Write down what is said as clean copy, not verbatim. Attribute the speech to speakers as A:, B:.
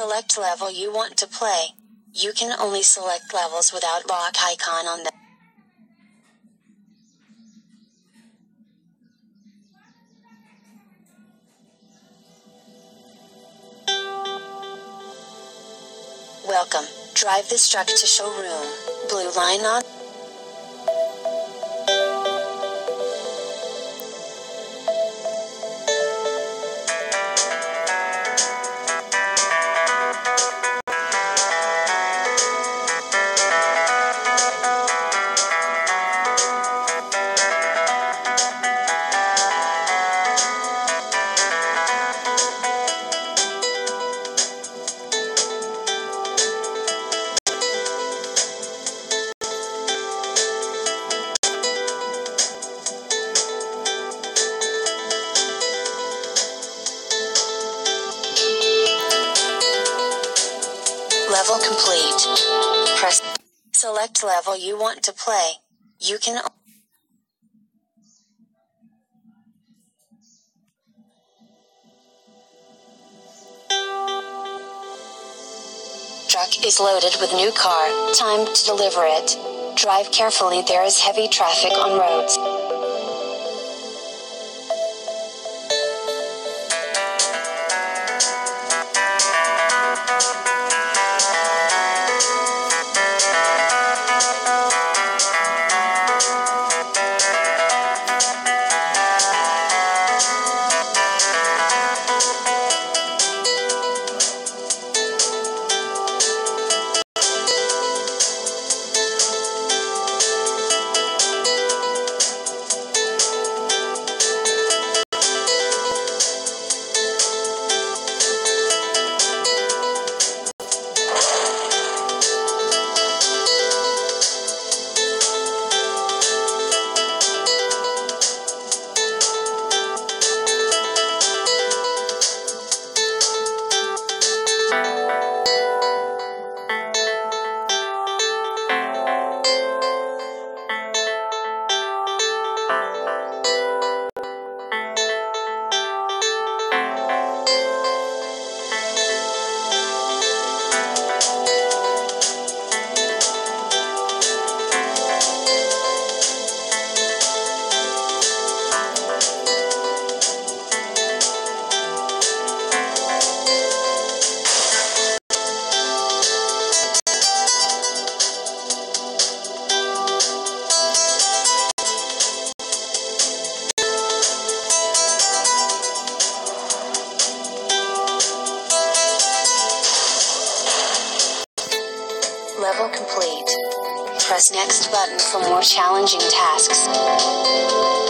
A: Select level you want to play. You can only select levels without lock icon on them. Welcome. Drive this truck to showroom. Blue line on. Level complete. Press select level you want to play. You can Truck is loaded with new car. Time to deliver it. Drive carefully, there is heavy traffic on roads. Level complete. Press next button for more challenging tasks.